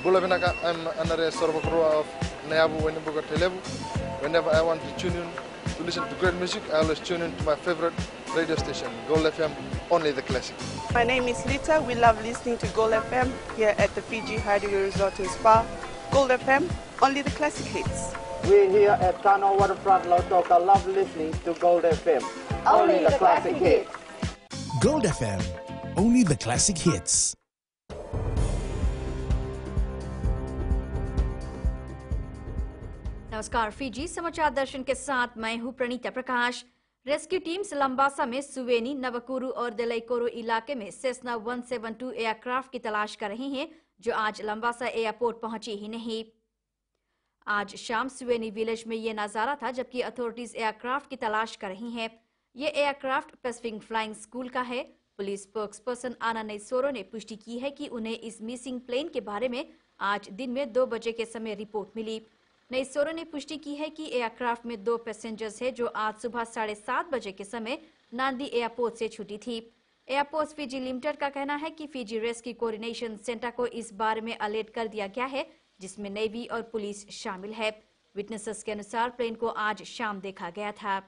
Gulavinaka, I'm Anare Sorbokroa of Neabu Wenibuga Telebu. Whenever I want to tune in to listen to great music, I always tune in to my favorite radio station, Gold FM, only the classic. My name is Lita. We love listening to Gold FM here at the Fiji Hideaway Resort and Spa. Gold FM, only the classic hits. We here at Tano Waterfront Lautoka love listening to Gold FM, only the classic hits. Gold FM, only the classic hits. नमस्कार, Fiji समाचार दर्शन के साथ मैं हूं Praneeta Prakash. Rescue teams Labasa में सुवेनी, नवकुरु और दलैकोरो इलाके में सेस्ना 172 एयरक्राफ्ट की तलाश कर रहे हैं, जो आज लंबासा एयरपोर्ट पहुंची ही नहीं। आज शाम सुवेनी विलेज में ये नजारा था, जबकि अथॉरिटीज एयरक्राफ्ट की तलाश कर रही हैं। ये एयरक्राफ्ट पैसिफिक फ्लाइंग स्कूल का है। पुलिस स्पोक्सपर्सन आना नैसोरो ने पुष्टि की है कि उन्हें इस मिसिंग प्लेन के बारे में आज दिन में 2 बजे के समय रिपोर्ट मिली। नैसोरो ने पुष्टि की है कि एयरक्राफ्ट में 2 पैसेंजर्स हैं, जो आज सुबह 7:30 बजे के समय नांदी एयरपोर्ट से छुटी थी। एयरपोर्ट फीजी लिमिटेड का कहना है कि फीजी रेस्क्यू कोऑर्डिनेशन सेंटर को इस बारे में अलर्ट कर दिया गया है, जिसमें नेवी और पुलिस शामिल है। विटनेसेस के अनुसार प्लेन को आज शाम देखा गया था।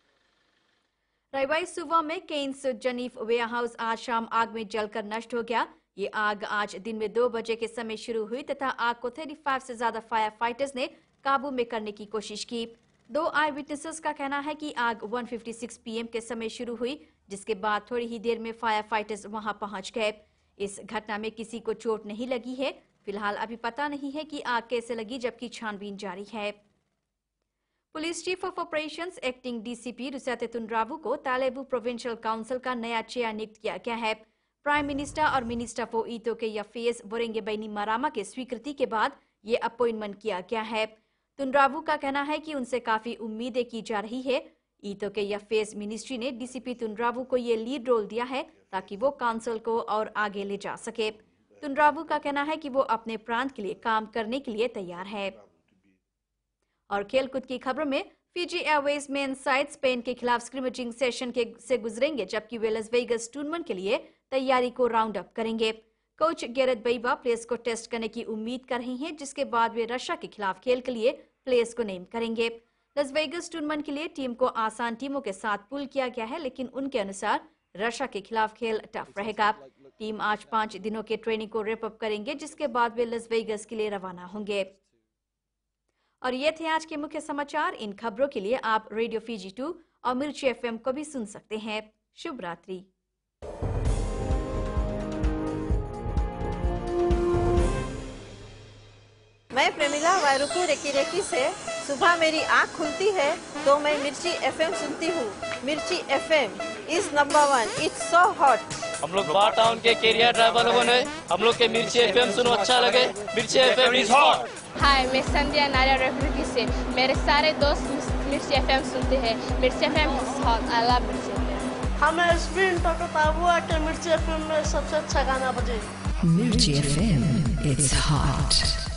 रायवाई सुबह में केन्स जनीफ वेयरहाउस आज शाम आग में जलकर नष्ट हो गया। ये आग आज दिन में 2 बजे के समय शुरू हुई तथा आग को 35 से ज्यादा फायर फाइटर्स ने काबू में करने की कोशिश की। 2 आई विटनेसेस का कहना है कि आग 1:56 PM के समय शुरू हुई, जिसके बाद थोड़ी ही देर में फायर फाइटर्स वहां पहुंच गए। इस घटना में किसी को चोट नहीं लगी है। फिलहाल अभी पता नहीं है कि आग कैसे लगी, जबकि छानबीन जारी है। Police chief of operations acting DCP रुसाते तुनरावू को तालेबू प्रोविंशियल काउंसिल का नया चेयर नियुक्त किया गया है। प्राइम मिनिस्टर और मिनिस्टर फॉर ईतो के अफेयर्स वोरेंगे बैनी मारामा के स्वीकृति के बाद ये अपॉइंटमेंट किया गया है। तुनरावू का कहना है कि उनसे काफी उम्मीदें की जा रही है। ईतो के अफेयर्स मिनिस्ट्री ने डीसीपी तुनरावू को ये लीड रोल दिया है ताकि वो काउंसिल को और आगे ले जा सके। तुनरावू का कहना है कि वो अपने प्रांत के लिए काम करने के लिए तैयार है। और खेलकूद की खबरों में Fiji Airways men side Spain के खिलाफ स्क्रिमेजिंग सेशन से गुजरेंगे, जबकि वे लास वेगस टूर्नामेंट के लिए तैयारी को राउंड अप करेंगे। कोच गेरेट बेइबा प्लेयर्स को टेस्ट करने की उम्मीद कर रही हैं, जिसके बाद वे रशिया के खिलाफ खेल के लिए प्लेयर्स को नेम करेंगे। लास वेगस टूर्नामेंट के लिए टीम को आसान टीमों के साथ पुल किया गया है, लेकिन उनके अनुसार रशिया के खिलाफ खेल टफ रहेगा। टीम आज 5 दिनों के ट्रेनिंग को रैप अप करेंगे, जिसके बाद वे लास वेगस के लिए रवाना होंगे। और ये थे आज के मुख्य समाचार। इन खबरों के लिए आप रेडियो फीजी 2 और मिर्ची FM को भी सुन सकते हैं। शुभ रात्रि। मैं प्रेमिला वायरुकू रेकी से सुबह मेरी आँख खुलती है तो मैं मिर्ची FM सुनती हूँ। Mirchi FM is number 1। It's so hot. हम लोग बार टाउन के कैरियर ड्राइवर लोगों ने हम लोग के मिर्ची FM सुनो अच्छा लगे। मिर्ची FM इज हॉट। हाय, मैं संध्या नारिया रेफरी से मेरे सारे दोस्त मिर्ची FM सुनते हैं। Mirchi FM is hot. I love Mirchi FM। हमें स्पिन टकताबुआ के मिर्ची FM में सबसे अच्छा गाना बजे। मिर्ची FM, it's hot.